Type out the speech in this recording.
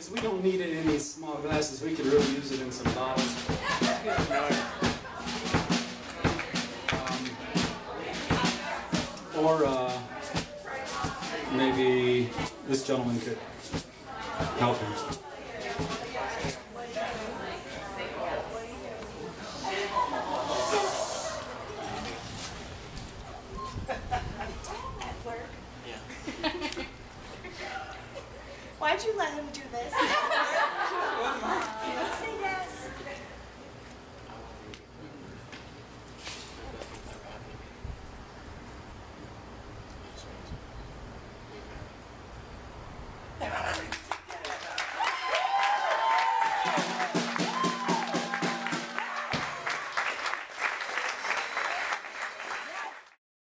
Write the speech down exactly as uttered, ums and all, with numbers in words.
because we don't need it in these small glasses. We could really use it in some bottles. Um, or uh, maybe this gentleman could help him. Why'd you let him do this?